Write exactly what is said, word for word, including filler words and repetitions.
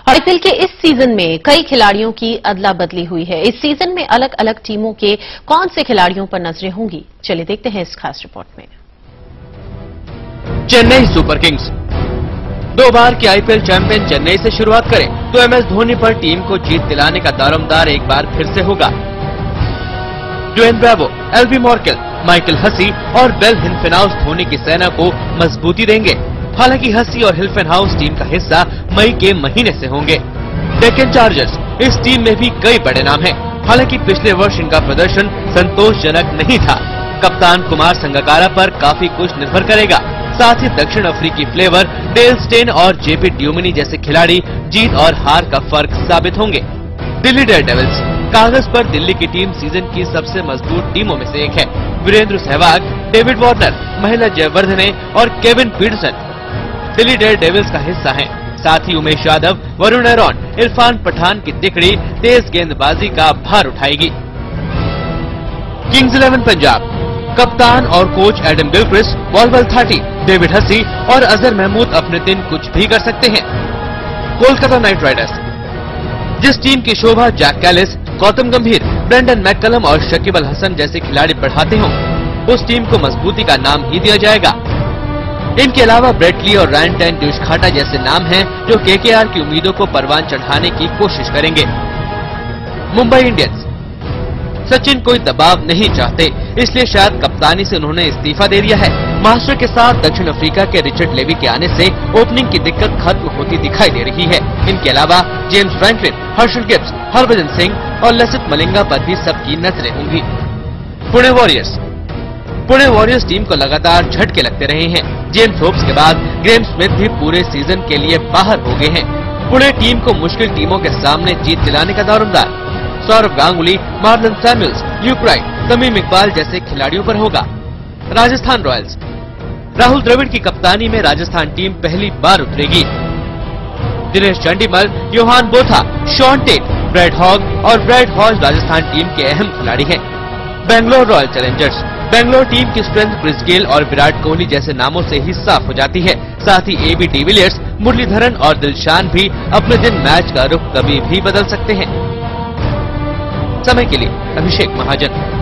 IPL के इस season में कई खिलाड़ियों की अदला बदली हुई है। इस सीजन में अलग अलग टीमों के कौन से खिलाड़ियों पर नजरें होंगी, चलिए देखते हैं इस खास रिपोर्ट में। चेन्नई सुपर किंग्स दो बार की आईपीएल चैंपियन चेन्नई से शुरुआत करें तो एमएस धोनी पर टीम को जीत दिलाने का दारोमदार एक बार फिर से होगा। Dwayne Bravo, Albie Morkel, Michael Hussey और बेल हिल्फेनहाउस धोनी की सेना को मजबूती देंगे। हालांकि हसी और हिल्फेनहाउस टीम का हिस्सा मई के महीने से होंगे। डेक्कन चार्जर्स, इस टीम में भी कई बड़े नाम हैं। हालांकि पिछले वर्ष इनका प्रदर्शन संतोषजनक नहीं था। कप्तान कुमार संगकारा पर काफी कुछ निर्भर करेगा। साथ ही दक्षिण अफ्रीकी फ्लेवर डेल स्टेन और जेपी ड्यूमिनी जैसे खिलाड़ी जीत और हार का फर्क साबित होंगे। दिल्ली डेयरडेविल्स, कागज पर दिल्ली की टीम सीजन की सबसे मजबूत टीमों में से एक है। वीरेंद्र सहवाग, डेविड वार्नर, महिला जयवर्धने और केविन पीटरसन दिल्ली डेयरडेविल्स का हिस्सा हैं। साथ ही उमेश यादव, वरुण एरॉन, इरफान पठान की तिकड़ी तेज गेंदबाजी का भार उठाएगी। किंग्स इलेवन पंजाब, कप्तान और कोच एडम गिलक्रिस्ट, वॉल्वर थाटी, डेविड हसी और अजहर महमूद अपने दिन कुछ भी कर सकते हैं। कोलकाता नाइट राइडर्स, जिस टीम की शोभा जैक कैलिस, गौतम गंभीर, ब्रेंडन मैककलम और शकीब अल हसन जैसे खिलाड़ी बढ़ाते हों, उस टीम को मजबूती का नाम ही दिया जाएगा। इनके अलावा ब्रेटली और रायन टेन ड्यूशखाटा जैसे नाम हैं जो केकेआर की उम्मीदों को परवान चढ़ाने की कोशिश करेंगे। मुंबई इंडियंस, सचिन कोई दबाव नहीं चाहते, इसलिए शायद कप्तानी से उन्होंने इस्तीफा दे दिया है। मास्टर के साथ दक्षिण अफ्रीका के रिचर्ड लेवी के आने से ओपनिंग की दिक्कत खत्म होती दिखाई दे रही है। इनके अलावा James Franklin, Herschelle Gibbs, Harbhajan Singh और लसित मलिंगा पर भी सबकी नजरें होंगी। Pune Warriors, Pune Warriors team को लगातार झटके लगते रहे हैं। जेम्स होप्स के बाद ग्रेम स्मिथ भी पूरे सीजन के लिए बाहर हो गए हैं। पुणे टीम को मुश्किल टीमों के सामने जीत दिलाने का दारोमदार Sourav Ganguly, Marlon Samuels, Luke Wright, Tamim Iqbal जैसे खिलाड़ियों पर होगा। राजस्थान रॉयल्स, राहुल द्रविड़ की कप्तानी में राजस्थान टीम पहली बार उतरेगी। Dinesh Chandimal, Johan Botha, Shaun Tait, Brad Hogg और ब्रैड हॉज राजस्थान टीम के अहम खिलाड़ी हैं। Bangalore Royal Challengers, Bangalore team की स्ट्रेंथ क्रिस गेल और विराट कोहली जैसे नामों से ही साफ हो जाती है। साथ ही एबी डिविलियर्स, मुरलीधरन और दिलशान भी अपने दिन मैच का रुख कभी भी बदल सकते हैं। समय के लिए अभिषेक महाजन।